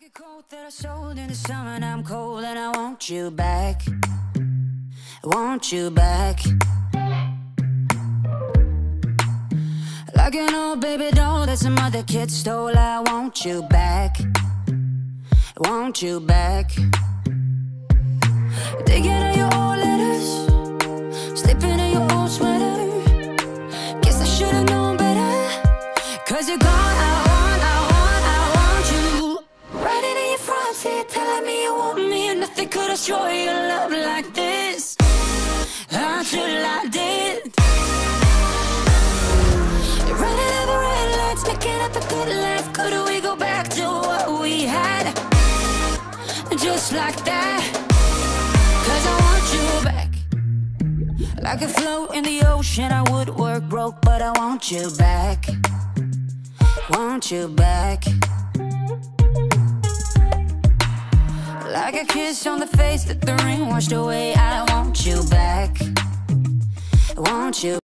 a coat that I sold in the summer, and I'm cold and I want you back. I want you back. Like an old baby doll that some other kid stole, I want you back. I want you back. Digging in your old letters, slipping in your old sweater. Guess I should've known better, 'cause you're gone. Telling me you want me, and nothing could destroy your love like this until I did. You're running over red lights, making up a good life. Could we go back to what we had, just like that? 'Cause I want you back. Like a float in the ocean, I would work broke, but I want you back. Want you back. Like a kiss on the face that the rain washed away, I want you back. I want you